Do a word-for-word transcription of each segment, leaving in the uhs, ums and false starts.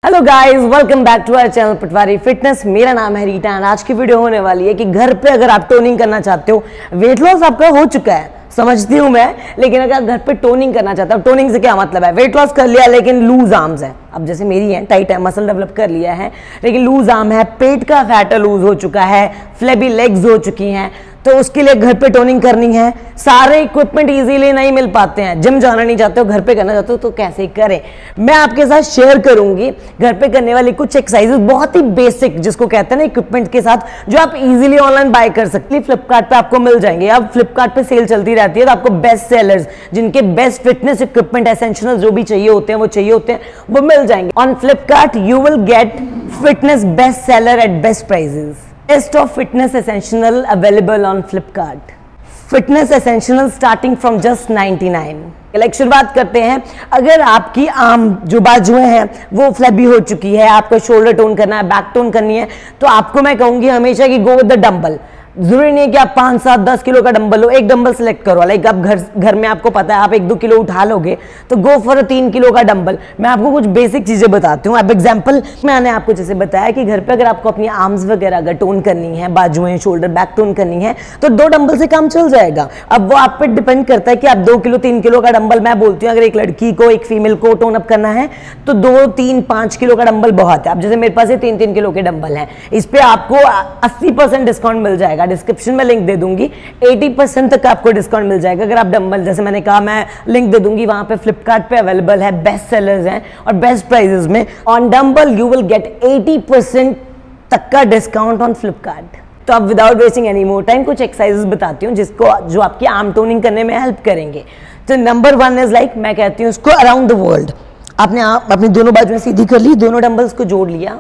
Hello guys, welcome back to our channel Patwari fitness. मेरा नाम है रीटा एंड आज की वीडियो होने वाली है कि घर पे अगर आप टोनिंग करना चाहते हो, वेट लॉस आपका हो चुका है समझती हूँ मैं, लेकिन अगर आप घर पे टोनिंग करना चाहते हो, टोनिंग से क्या मतलब है, वेट लॉस कर लिया लेकिन लूज आर्म्स है, अब जैसे मेरी है टाइट है, मसल डेवलप कर लिया है लेकिन लूज आर्म है, पेट का फैट लूज हो चुका है, फ्लेबी लेग्स हो चुकी हैं, तो उसके लिए घर पे टोनिंग करनी है। सारे इक्विपमेंट इजीली नहीं मिल पाते हैं, जिम जाना नहीं चाहते हो, घर पे करना चाहते हो तो कैसे करें, मैं आपके साथ शेयर करूंगी घर पे करने वाली कुछ एक्सरसाइजेस, बहुत ही बेसिक जिसको कहते हैं ना इक्विपमेंट के साथ, जो आप इजीली ऑनलाइन बाय कर सकते हैं, फ्लिपकार्ट पे आपको मिल जाएंगे। अब फ्लिपकार्ट पे सेल चलती रहती है तो आपको बेस्ट सेलर्स जिनके बेस्ट फिटनेस इक्विपमेंट एसेंशियल जो भी चाहिए होते हैं वो चाहिए होते हैं वो मिल जाएंगे। On Flipkart you will get fitness best seller at best prices. Best of fitness essential available on Flipkart. Fitness essential starting from just ninety-nine. Like शुरुआत करते हैं। अगर आपकी आर्म जो बाजुएं हैं वो फ्लैबी हो चुकी है, आपको शोल्डर टोन करना है, बैक टोन करनी है, तो आपको मैं कहूंगी हमेशा कि गो विद द डंबल। जरूरी नहीं है कि आप पाँच सात दस किलो का डंबल हो, एक डंबल सेलेक्ट करो। लाइक आप घर घर में आपको पता है आप एक दो किलो उठा लोगे तो गो फॉर तीन किलो का डंबल। मैं आपको कुछ बेसिक चीजें बताती हूँ। अब एग्जांपल मैंने आपको जैसे बताया कि घर पे अगर आपको अपनी आर्म्स वगैरह अगर टोन करनी है, बाजुएं शोल्डर बैक टोन करनी है, तो दो डंबल से काम चल जाएगा। अब वो आप पे डिपेंड करता है कि आप दो किलो तीन किलो का डंबल, मैं बोलती हूँ अगर एक लड़की को एक फीमेल को टोन अप करना है तो दो तीन पाँच किलो का डंबल बहुत है। अब जैसे मेरे पास ये तीन तीन किलो के डंबल हैं, इस पे आपको अस्सी परसेंट डिस्काउंट मिल जाएगा, डिस्क्रिप्शन में लिंक दे दूंगी, अस्सी परसेंट तक आपको डिस्काउंट मिल जाएगा अगर आप डंबल, जैसे मैंने कहा मैं लिंक दे दूंगी, वहां पे फ्लिपकार्ट पे अवेलेबल है, बेस्ट सेलर्स हैं और बेस्ट प्राइसेस में। On dumbbell you will get अस्सी परसेंट तक का डिस्काउंट ऑन फ्लिपकार्ट। तो अब without wasting any more time कुछ एक्सरसाइजेस बताती हूँ जिसको जो आपकी आर्म टोनिंग करने में हेल्प करेंगे। तो नंबर वन इज लाइक मैं कहती हूँ उसको अराउंड द वर्ल्ड। आपने आप अपनी दोनों बाजुएं सीधी कर ली, दोनों डंबल्स को जोड़ लिया,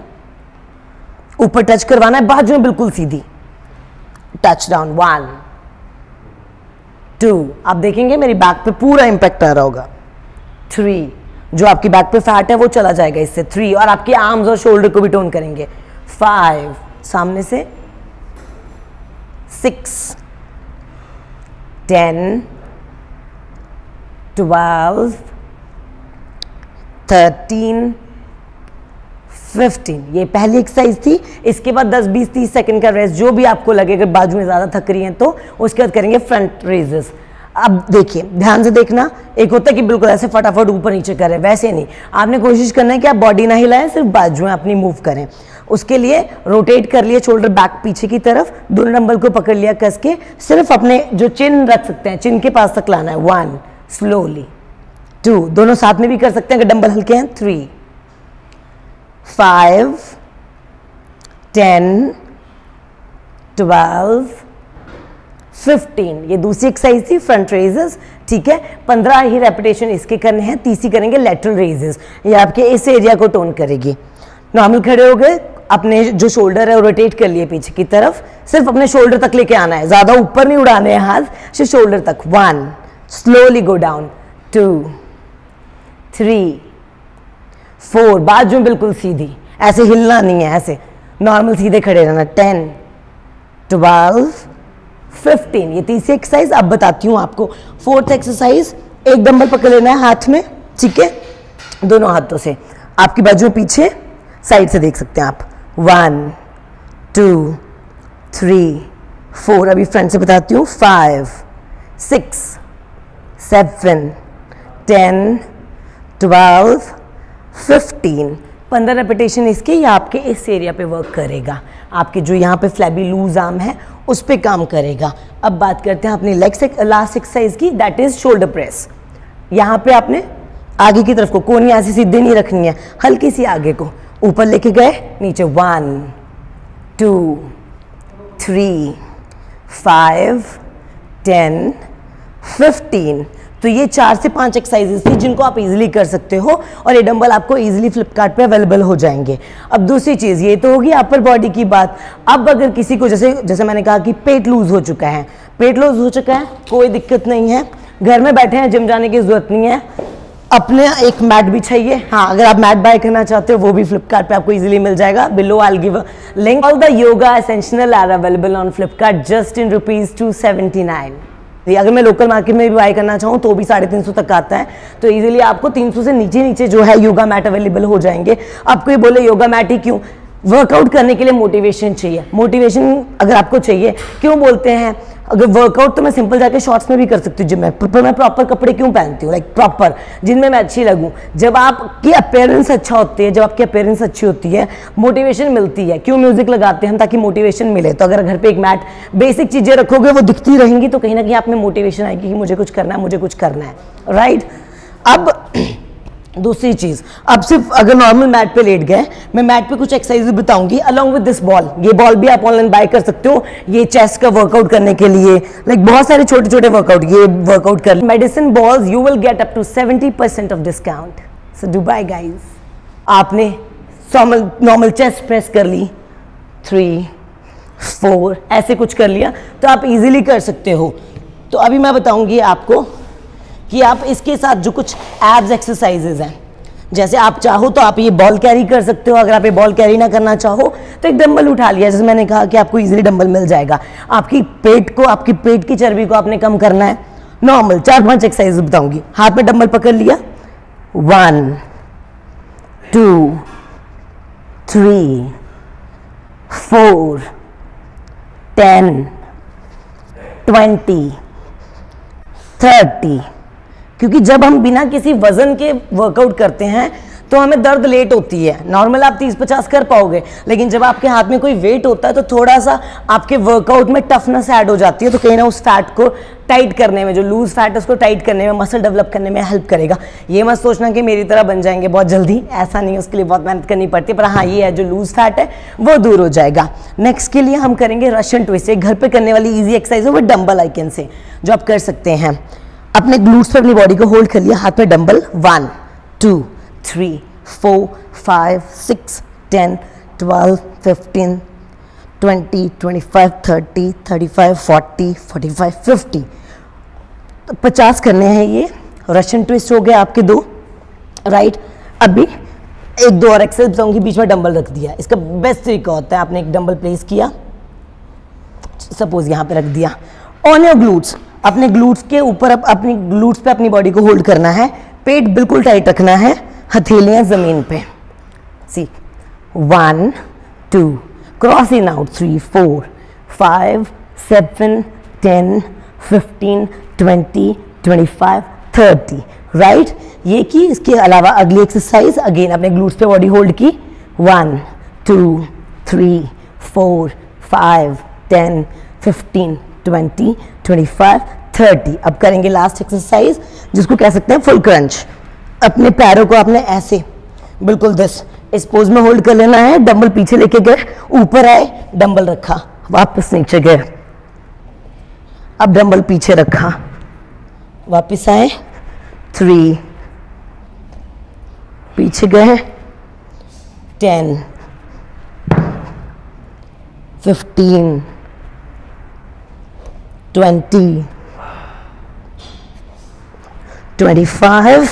ऊपर टच करवाना है, बाजुएं बिल्कुल सीधी, टच डाउन, वन टू, आप देखेंगे मेरी बैक पे पूरा इंपैक्ट आ रहा होगा, थ्री, जो आपकी बैक पे फैट है वो चला जाएगा इससे, थ्री, और आपकी आर्म्स और शोल्डर को भी टोन करेंगे, फाइव, सामने से, six, ten, twelve, thirteen, fifteen. ये पहली एक्सरसाइज थी। इसके बाद दस बीस तीस सेकंड का रेस्ट, जो भी आपको लगे, अगर बाजू में ज्यादा थक रही हैं तो उसके बाद करेंगे फ्रंट रेजेस। अब देखिए, ध्यान से देखना, एक होता है कि बिल्कुल ऐसे फटाफट ऊपर नीचे करें, वैसे नहीं, आपने कोशिश करना है कि आप बॉडी ना हिलाएं, सिर्फ बाजुएं अपनी मूव करें। उसके लिए रोटेट कर लिए शोल्डर बैक पीछे की तरफ, दोनों डंबल को पकड़ लिया कस के, सिर्फ अपने जो चिन रख सकते हैं चिन के पास तक लाना है, वन, स्लोली, टू, दोनों साथ में भी कर सकते हैं अगर डंबल हल्के हैं, three, five, ten, twelve, fifteen. ये दूसरी एक्सरसाइज थी फ्रंट रेजेस, ठीक है। पंद्रह ही रेपिटेशन इसके करने हैं। तीसरी करेंगे लेटरल रेजेस, ये आपके इस एरिया को टोन करेगी। नॉर्मल खड़े हो गए, अपने जो शोल्डर है वो रोटेट कर लिए पीछे की तरफ, सिर्फ अपने शोल्डर तक लेके आना है, ज्यादा ऊपर नहीं उड़ाने हैं हाथ, सिर्फ शोल्डर तक, one, slowly go down, two, three, four, बाजू बिल्कुल सीधी, ऐसे हिलना नहीं है, ऐसे नॉर्मल सीधे खड़े रहना, टेन, ट्वेल्व, फिफ्टीन। ये तीसरी एक्सरसाइज अब बताती हूँ आपको। फोर्थ एक्सरसाइज, एक डंबल पकड़ लेना है हाथ में, ठीक है, दोनों हाथों से, आपकी बाजू पीछे साइड से देख सकते हैं आप, वन, टू, थ्री, फोर। अभी फ्रंट से बताती हूँ, five, six, seven, ten, twelve, fifteen. पंद्रह रेपिटेशन इसके, ये आपके इस एरिया पे वर्क करेगा, आपके जो यहाँ पे फ्लैबी लूज आर्म है उस पे काम करेगा। अब बात करते हैं अपनी लेग से लास्ट एक्सरसाइज की, दैट इज शोल्डर प्रेस। यहाँ पे आपने आगे की तरफ को, कोनी ऐसी सीधी नहीं रखनी है, हल्की सी आगे को ऊपर लेके गए, नीचे, one, two, three, five, ten, fifteen. तो ये चार से पांच एक्सरसाइजेस थी जिनको आप इजीली कर सकते हो और ये डंबल आपको इजीली फ्लिपकार्ट पे अवेलेबल हो जाएंगे। अब दूसरी चीज़, ये तो होगी अपर बॉडी की बात। अब अगर किसी को, जैसे जैसे मैंने कहा कि पेट लूज हो चुका है, पेट लूज हो चुका है, कोई दिक्कत नहीं है, घर में बैठे हैं, जिम जाने की जरूरत नहीं है, अपने एक मैट बिछाइए। हाँ, अगर आप मैट बाय करना चाहते हो वो भी फ्लिपकार्ट पे आपको इजीली मिल जाएगा, below I will give a link. All the yoga essential are available on Flipkart just in rupees two seventy nine. अगर मैं लोकल मार्केट में भी बाय करना चाहूँ तो भी साढ़े तीन सौ तक आता है। तो इजीली आपको तीन सौ से नीचे नीचे जो है योगा मैट अवेलेबल हो जाएंगे। आपको ये बोले योगा मैट ही क्यों, वर्कआउट करने के लिए मोटिवेशन चाहिए। मोटिवेशन अगर आपको चाहिए, क्यों बोलते हैं, अगर वर्कआउट तो मैं सिंपल जाके शॉर्ट्स में भी कर सकती हूँ जिम में, पर मैं प्रॉपर कपड़े क्यों पहनती हूँ, लाइक प्रॉपर जिनमें मैं अच्छी लगूँ। जब आपकी अपीयरेंस अच्छा होती है, जब आपकी अपीयरेंस अच्छी होती है, मोटिवेशन मिलती है। क्यों म्यूजिक लगाते हैं हम, ताकि मोटिवेशन मिले। तो अगर घर पे एक मैट बेसिक चीजें रखोगे वो दिखती रहेंगी तो कहीं ना कहीं आप में मोटिवेशन आएगी कि मुझे कुछ करना है, मुझे कुछ करना है, राइट। अब दूसरी चीज, अब सिर्फ अगर नॉर्मल मैट पे लेट गए, मैं मैट पे कुछ एक्सरसाइज बताऊंगी अलॉन्ग विद दिस बॉल। ये बॉल भी आप ऑनलाइन बाय कर सकते हो, ये चेस्ट का वर्कआउट करने के लिए, लाइक बहुत सारे छोटे छोटे वर्कआउट, ये वर्कआउट कर। Medicine balls you will get up to seventy percent off discount. So do buy guys. आपने नॉर्मल नॉर्मल चेस्ट प्रेस कर ली, थ्री फोर ऐसे कुछ कर लिया तो आप इजीली कर सकते हो। तो अभी मैं बताऊंगी आपको कि आप इसके साथ जो कुछ एब्स एक्सरसाइजेज हैं, जैसे आप चाहो तो आप ये बॉल कैरी कर सकते हो। अगर आप ये बॉल कैरी ना करना चाहो तो एक डंबल उठा लिया, जैसे मैंने कहा कि आपको इजीली डंबल मिल जाएगा। आपकी पेट को, आपकी पेट की चर्बी को आपने कम करना है। नॉर्मल चार पांच एक्सरसाइज बताऊंगी। हाथ में डंबल पकड़ लिया, one two three four ten twenty thirty. क्योंकि जब हम बिना किसी वजन के वर्कआउट करते हैं तो हमें दर्द लेट होती है। नॉर्मल आप तीस पचास कर पाओगे, लेकिन जब आपके हाथ में कोई वेट होता है तो थोड़ा सा आपके वर्कआउट में टफनेस ऐड हो जाती है। तो कहीं ना उस फैट को टाइट करने में, जो लूज फैट है उसको टाइट करने में, मसल डेवलप करने में हेल्प करेगा। ये मत सोचना कि मेरी तरह बन जाएंगे बहुत जल्दी, ऐसा नहीं है, उसके लिए बहुत मेहनत करनी पड़ती है। पर हाँ, ये है जो लूज फैट है वो दूर हो जाएगा। नेक्स्ट के लिए हम करेंगे रशियन ट्विस्ट। एक घर पे करने वाली ईजी एक्सरसाइज है वो डंबल आइकन से, जो आप कर सकते हैं। अपने ग्लूट्स पर अपनी बॉडी को होल्ड कर लिया, हाथ में dumbbell, one two three four five six ten twelve fifteen twenty twenty five thirty thirty five forty forty five fifty पचास करने हैं। ये रशियन ट्विस्ट हो गए आपके दो, राइट। अभी एक दो और एक्सरसाइज बताऊंगी, बीच में डंबल रख दिया। इसका बेस्ट तरीका होता है, आपने एक डंबल प्लेस किया, सपोज यहाँ पे रख दिया, ऑन योर ग्लूट्स, अपने ग्लूट्स के ऊपर अप, अपनी ग्लूट्स पे अपनी बॉडी को होल्ड करना है, पेट बिल्कुल टाइट रखना है, हथेलियां जमीन पे। See, one two, cross in out, three four five seven ten fifteen twenty twenty five thirty, right. ये की। इसके अलावा अगली एक्सरसाइज, अगेन अपने ग्लूट्स पे बॉडी होल्ड की, one two three four five ten fifteen twenty twenty five thirty. अब करेंगे लास्ट एक्सरसाइज, जिसको कह सकते हैं फुल क्रंच। अपने पैरों को आपने ऐसे बिल्कुल दिस इस पोज में होल्ड कर लेना है। डंबल पीछे लेके गए, ऊपर आए, डंबल रखा, वापस नीचे गए, अब डंबल पीछे रखा, वापस आए, थ्री, पीछे गए, ten, fifteen, twenty, twenty five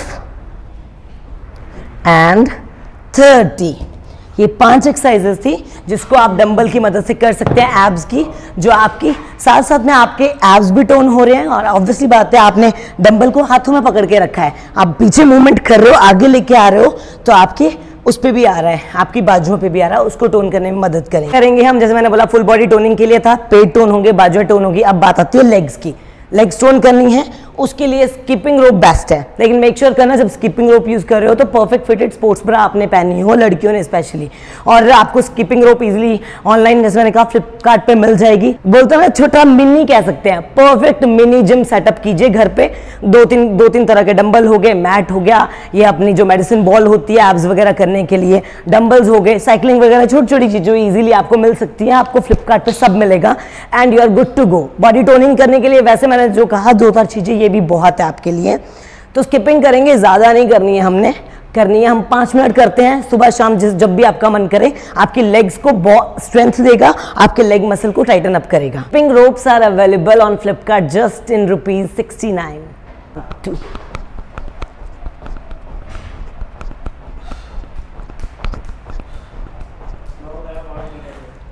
and thirty. ये पांच एक्सरसाइजेस थी जिसको आप डंबल की मदद से कर सकते हैं, एब्स की, जो आपकी साथ साथ में आपके एब्स भी टोन हो रहे हैं। और ऑब्वियसली बात है, आपने डंबल को हाथों में पकड़ के रखा है, आप पीछे मूवमेंट कर रहे हो, आगे लेके आ रहे हो, तो आपके उस पे भी आ रहा है, आपकी बाजुओं पे भी आ रहा है, उसको टोन करने में मदद करेंगे करेंगे हम। जैसे मैंने बोला फुल बॉडी टोनिंग के लिए था, पेट टोन होंगे, बाजुएं टोन होगी। अब बात आती है लेग्स की। लेग्स टोन करनी है, उसके लिए स्किपिंग रोप बेस्ट है, लेकिन मेक श्योर करना जब स्किपिंग रोप यूज कर रहे हो तो परफेक्ट फिटेड स्पोर्ट्स ब्रा आपने पहनी हो, लड़कियों ने स्पेशली। और आपको स्किपिंग रोप इजीली ऑनलाइन, जैसे मैंने कहा, फ्लिपकार्ट पे मिल जाएगी। बोलते हैं छोटा मिनी कह सकते हैं, परफेक्ट मिनी जिम सेटअप कीजिए घर पे। दो तीन दो तीन तरह के डंबल हो गए, मैट हो गया, ये अपनी जो मेडिसिन बॉल होती है एब्स वगैरह करने के लिए, डंबल्स हो गए, साइकिलिंग वगैरह, छोटी छोटी चीजें इजीली आपको मिल सकती है। आपको फ्लिपकार्ट पे सब मिलेगा and you are good to go. Body toning करने के लिए वैसे मैंने जो कहा दो चार चीजें, ये भी बहुत है आपके लिए। तो स्किपिंग करेंगे, ज्यादा नहीं करनी है, हमने करनी है हम पांच मिनट करते हैं सुबह शाम, जिस जब भी आपका मन करे। आपकी लेग्स को स्ट्रेंथ देगा, आपके लेग मसल को टाइटन अप करेगा। Skipping ropes are available on Flipkart just in rupees sixty nine.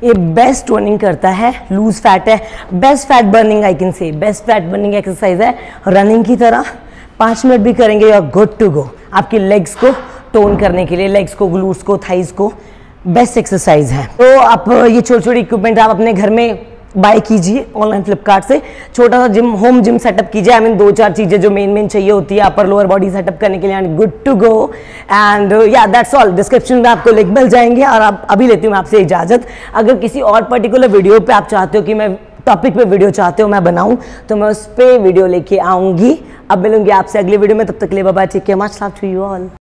ये बेस्ट टोनिंग करता है, लूज फैट है, best fat burning I can say, best fat burning exercise है। रनिंग की तरह पाँच मिनट भी करेंगे, you are good to go. आपकी लेग्स को टोन करने के लिए, लेग्स को, ग्लूट्स को, थाइज को बेस्ट एक्सरसाइज है। तो आप ये छोटी छोटी इक्विपमेंट आप अपने घर में बाय कीजिए ऑनलाइन फ्लिपकार्ट से। छोटा सा जिम, होम जिम सेटअप कीजिए। आई मीन दो चार चीज़ें जो मेन मेन चाहिए होती है अपर लोअर बॉडी सेटअप करने के लिए, and good to go. And yeah that's all. Description में आपको लिंक मिल जाएंगे। और आप अभी लेती हूँ आपसे इजाज़त। अगर किसी और पर्टिकुलर वीडियो पे आप चाहते हो कि मैं टॉपिक पे वीडियो चाहते हो मैं बनाऊँ, तो मैं उस पर वीडियो लेके आऊँगी। अब मिलूंगी आपसे अगली वीडियो में, तब तक के लिए bye bye, take care, much love to you all.